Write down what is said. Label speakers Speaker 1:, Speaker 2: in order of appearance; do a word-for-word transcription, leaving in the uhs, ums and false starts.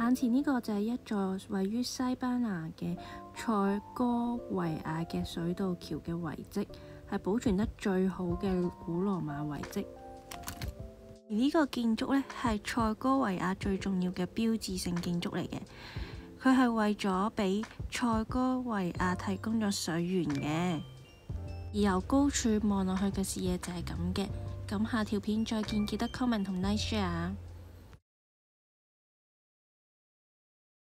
Speaker 1: 眼前呢個就係一座位於西班牙嘅塞哥維亞嘅水道橋嘅遺跡，係保存得最好嘅古羅馬遺跡。而呢個建築呢，係塞哥維亞最重要嘅標誌性建築嚟嘅，佢係為咗俾塞哥維亞提供咗水源嘅。而由高處望落去嘅視野就係咁嘅。咁下條片再見，記得 comment 同 like share。